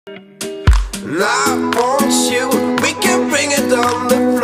And I want you, we can bring it on the